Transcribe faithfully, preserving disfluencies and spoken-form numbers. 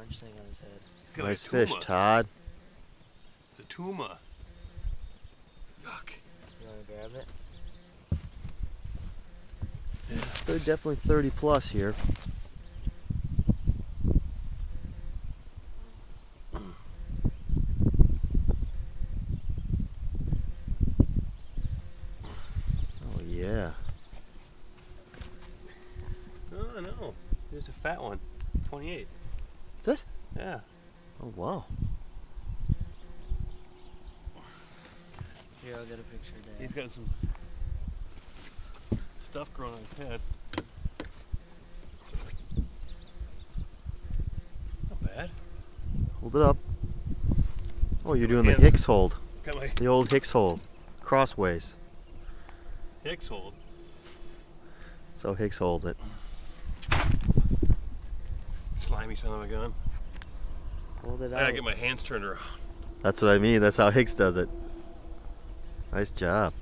orange thing on his head. Nice fish, Todd. It's a tuma. Yuck. You want to grab it? Yeah. They're definitely thirty plus here. Oh yeah. Oh no, just a fat one. twenty-eight. Is it? Yeah. Oh wow. Here, I'll get a picture of that. He's got some stuff growing on his head. Not bad. Hold it up. Oh, you're Got doing my the hands- Hicks hold. Got my The old Hicks hold. Crossways. Hicks hold. So Hicks hold it. Slimy son of a gun. Hold it I out. gotta get my hands turned around. That's what I mean. That's how Hicks does it. Nice job.